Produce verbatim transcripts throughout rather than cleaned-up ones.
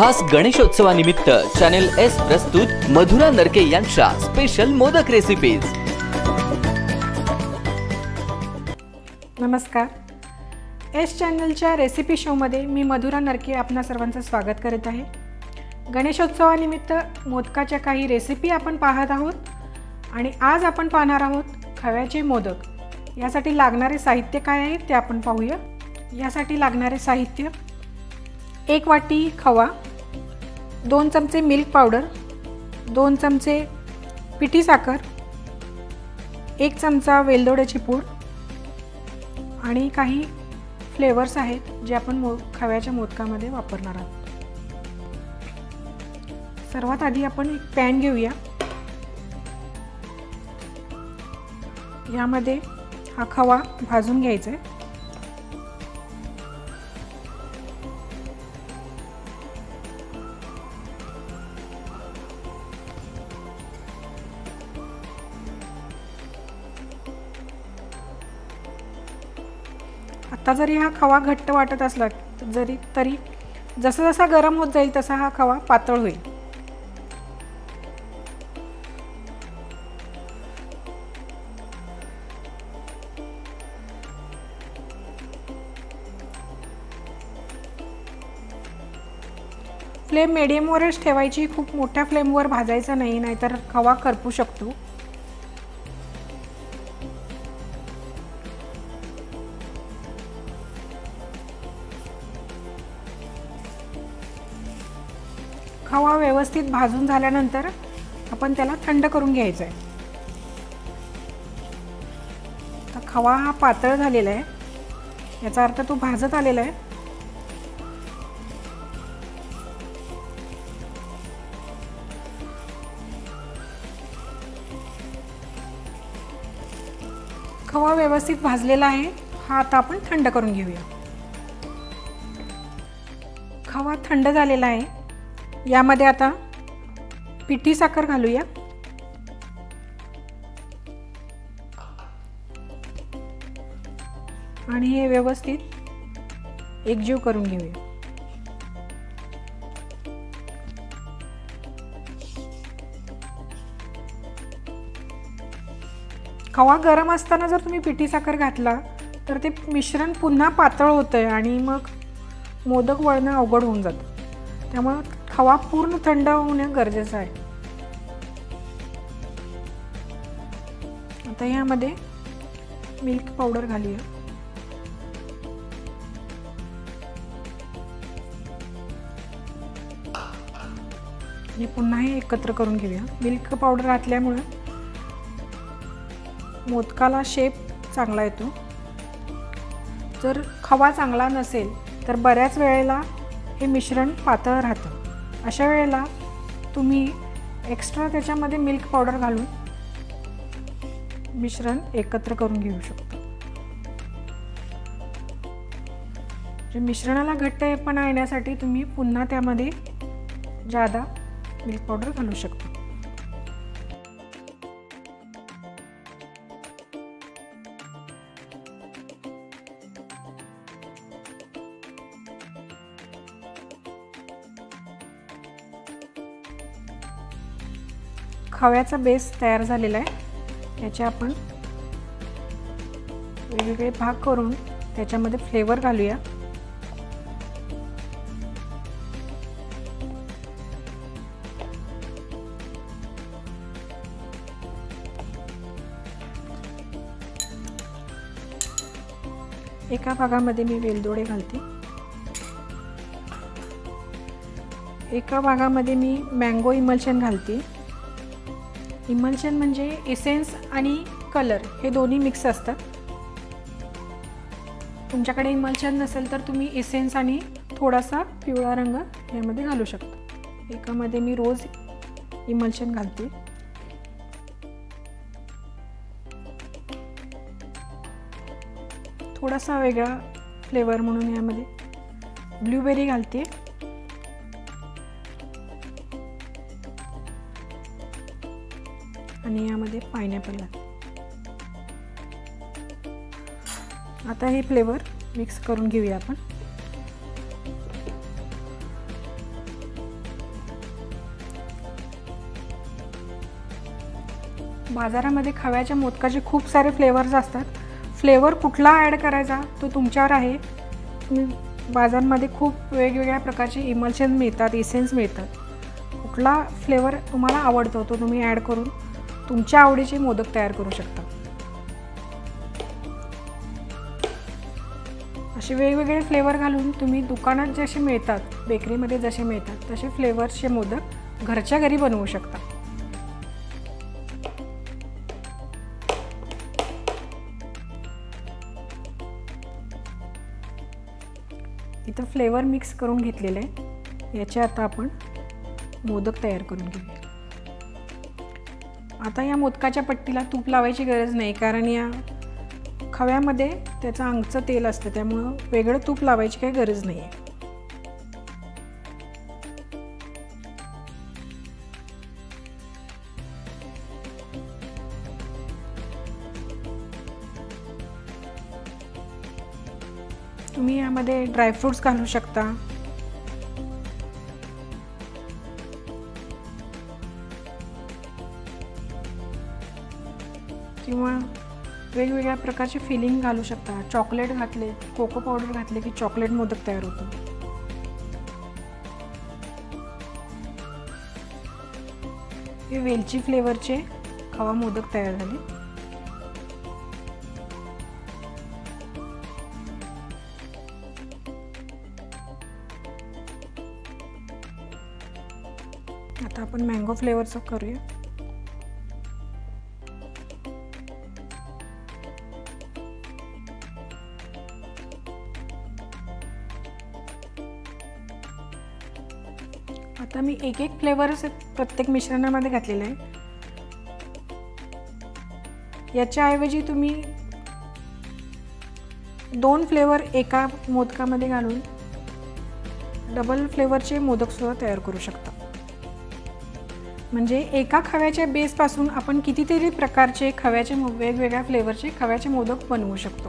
खास गणेशोत्सवानिमित्त channel S प्रस्तुत मधुरा नरके यांच्या स्पेशल मोदक रेसिपीज। नमस्कार, एस चॅनलच्या रेसिपी शो मध्ये मी मधुरा नरके आपणा सर्वांचं स्वागत करत आहे। गणेशोत्सवानिमित्त मोदकाच्या काही रेसिपी आपण पाहत आहोत आणि आज आपण पाहणार आहोत खव्याचे मोदक। यासाठी लागणारे साहित्य काय आहे ते आपण पाहूया। यासाठी लागणारे साहित्य: एक वाटी खवा, दोन चमचे मिल्क पावडर, दोन चमचे पिठी साखर, एक चमचा वेलदोड्याची पूड आणि काही फ्लेवर्स आहेत जे आपण मो खव्याच्या मोदकामध्ये वापरणार आहोत। सर्वात आधी आपण एक पॅन घेऊया। यामध्ये हा खवा भाजून घ्यायचा आहे। आता जरी हा खवा घट्ट वाटत असला जरी तरी जसा जसा गरम होत जाईल तसा हा खवा पातळ होईल। फ्लेम मीडियमवरच ठेवायची, खूप मोठ्या फ्लेमवर भाजायचा नाही, नाहीतर खवा करपू शकतो। खवा व्यवस्थित भाजून झाल्यानंतर आपण त्याला थंड करून घ्यायचा आहे। तर खवा हा पातळ झालेला आहे, याचा अर्थ तो भाजत आलेला आहे। खवा व्यवस्थित भाजलेला आहे, हा आता आपण थंड करून घेऊया। खवा थंड झालेला आहे, यामध्ये आता पिठी साखर घालूया आणि हे व्यवस्थित एकजीव करून घेऊया। खवा गरम असताना जर तुम्ही पिठी साखर घातला तर ते मिश्रण पुन्हा पातळ होतं आणि मग मोदक वळणं अवघड होऊन जातं। त्यामुळे खवा पूर्ण थंड होणं गरजेचं आहे। आता यामध्ये मिल्क पावडर घालूया आणि पुन्हा हे एकत्र करून घेऊया। मिल्क पावडर घातल्यामुळे मोदकाला शेप चांगला येतो। जर खवा चांगला नसेल तर बऱ्याच वेळेला हे मिश्रण पातळ राहतं। अशा वेळेला तुम्ही एक्स्ट्रा त्याच्यामध्ये मिल्क पावडर घालून मिश्रण एकत्र करून घेऊ शकता। जे मिश्रणाला घट्टपणा येण्यासाठी तुम्ही पुन्हा त्यामध्ये जादा मिल्क पावडर घालू शकता। खव्याचा बेस तयार झालेला आहे। याचे आपण वेगवेगळे भाग करून त्याच्यामध्ये फ्लेवर घालूया। एका भागामध्ये मी वेलदोडे घालते, एका भागामध्ये मी मँगो इमल्शन घालते। इमल्शन म्हणजे एसेन्स आणि कलर हे दोन्ही मिक्स असतात। तुमच्याकडे इमल्शन नसेल तर तुम्ही एसेन्स आणि थोडासा पिवळा रंग यामध्ये घालू शकता। एकामध्ये मी रोज इमल्शन घालते, थोडासा वेगळा फ्लेवर म्हणून यामध्ये ब्लूबेरी घालते आणि यामध्ये पाइनएपल घालते। आता हे फ्लेवर मिक्स करून घेऊया आपण। बाजारामध्ये खव्याच्या मोदकाचे खूप सारे फ्लेवर्स असतात. फ्लेवर कुठला ॲड करायचा तो तुमच्यावर आहे. तुम्ही बाजारामध्ये खूप वेगवेगळ्या प्रकारचे इमल्शन मिळतात, इसेन्स मिळतात. कुठला फ्लेवर तुम्हाला आवडतो तो तुम्ही ॲड करून तुमच्या आवडीचे मोदक तयार करू शकता. असे वेगवेगळे फ्लेवर घालून तुम्ही दुकानात जसे मिळतात, बेकरीमध्ये जसे मिळतात तसे फ्लेवर्सचे मोदक घरच्या घरी बनवू शकता. इथं फ्लेवर मिक्स करून घेतलेले आहे. याचे आता आपण मोदक तयार करून घेऊया. आता या मोदकाच्या पट्टीला तूप लावायची गरज नाही, कारण या खव्यामध्ये त्याचं अंगचं तेल असतं, त्यामुळं वेगळं तूप लावायची काही गरज नाही आहे. तुम्ही यामध्ये ड्रायफ्रूट्स घालू शकता. किंवा वेगवेगळ्या प्रकारचे फिलिंग घालू शकता. चॉकलेट घातले, कोको पावडर घातले की चॉकलेट मोदक तयार होतो. हे वेलची फ्लेवरचे खवा मोदक तयार झाले. आता आपण मँगो फ्लेवरचं करूया. आता मी एक एक फ्लेवर्स प्रत्येक मिश्रणामध्ये घातलेला आहे. याच्याऐवजी तुम्ही दोन फ्लेवर एका मोदकामध्ये घालून डबल फ्लेवरचे मोदकसुद्धा तयार करू शकता. म्हणजे एका खव्याच्या बेसपासून आपण कितीतरी प्रकारचे खव्याचे वेगवेगळ्या फ्लेवरचे खव्याचे मोदक बनवू शकतो.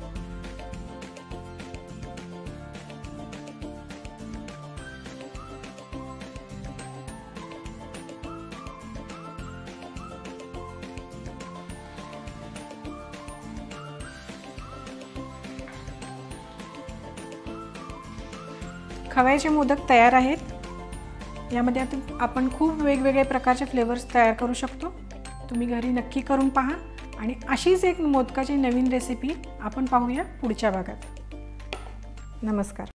खव्याचे मोदक तयार आहेत. यामध्ये आता आपण खूप वेगवेगळे प्रकारचे फ्लेवर्स तयार करू शकतो. तुम्ही घरी नक्की करून पहा आणि अशीच एक मोदकाची नवीन रेसिपी आपण पाहूया पुढच्या भागात. नमस्कार.